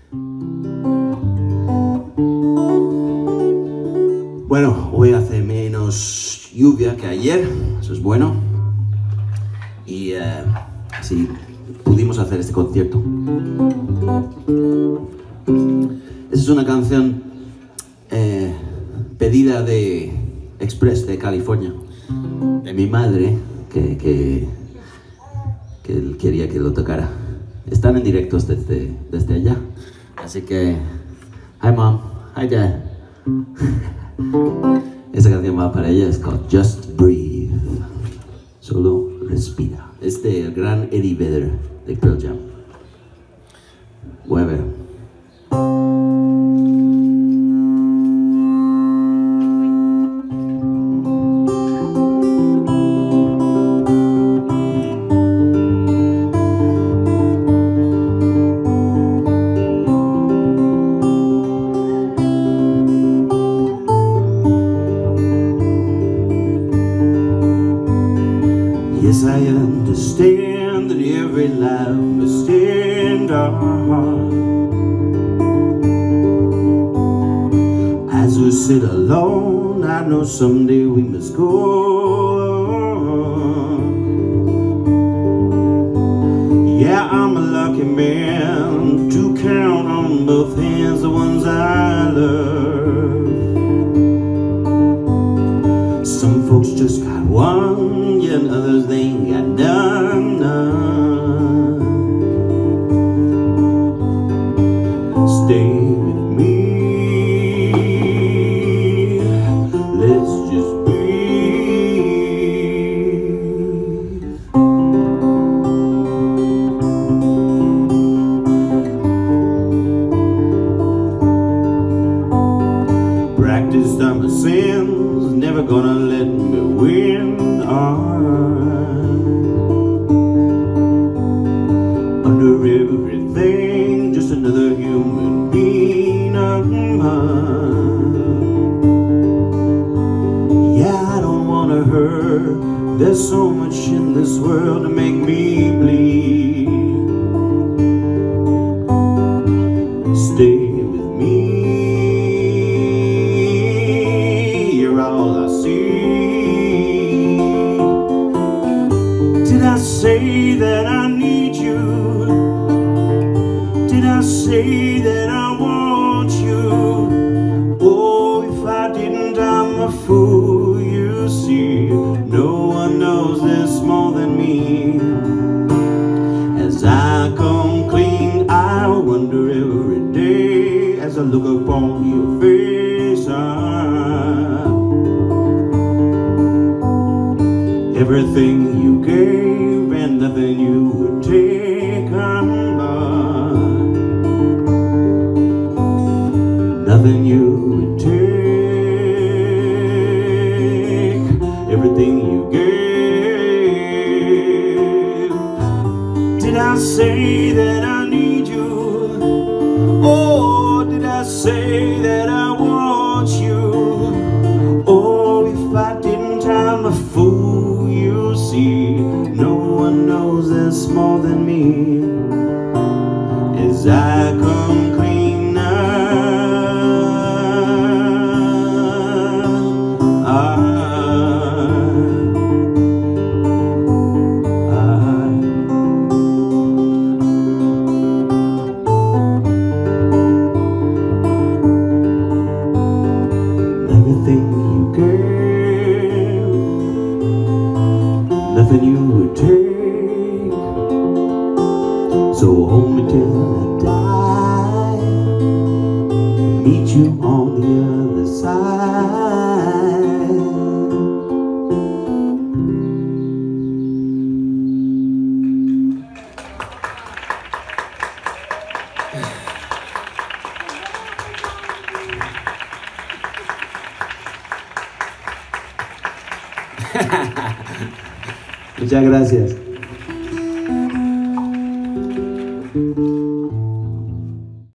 Bueno, hoy hace menos lluvia que ayer, eso es bueno. Y así pudimos hacer este concierto. Esa es una canción pedida de Express de California, de mi madre, que él quería que lo tocara. Están en directos desde allá, así que hi mom, hi dad. Esa canción va para ella, es called Just Breathe, solo respira. Es del gran Eddie Vedder de Pearl Jam. Voy a ver. Yes, I understand that every life must end. As we sit alone, I know someday we must go. Yeah, I'm a lucky man to count on both hands the ones I love. Some folks just got one, yet others they ain't got none. Stay with me, let's just breathe. Practiced on my sins, never gonna let me win. Under everything, just another human being. Yeah, I don't wanna hurt. There's so much in this world to make me bleed. Stay with me, you're all I see. Did I say that I need you? Did I say that I want you? Oh, if I didn't, I'm a fool, you see. No one knows this more than me. As I come clean, I wonder every day, as I look upon your face, everything you gave and nothing you would take. Nothing you would take. Everything you gave. Did I say that I need you? Oh, did I say that I want you? Oh, if I didn't, I'm a fool, you see. No one knows this more than me. As I come clean now, everything you gave, nothing you would take. So hold me till I die, meet you on the other side. Muchas gracias.